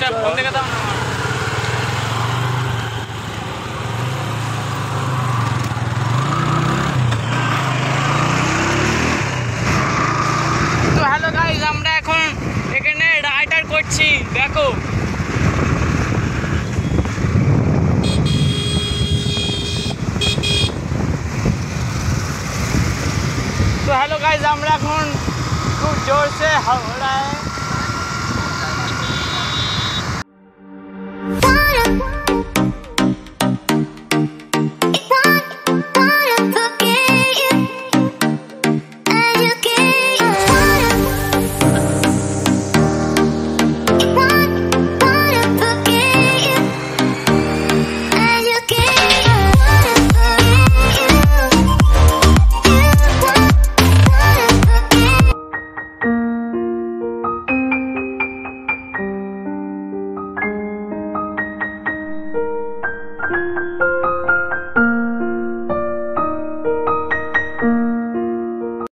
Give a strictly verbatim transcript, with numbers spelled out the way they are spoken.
একটা ফোন দেখে দাও না। তো হ্যালো গাইস, আমরা এখন এখানে রাইডার করছি, দেখো। तो हेलो गाइस, আমরা এখন খুব জোর से হাওড়ায়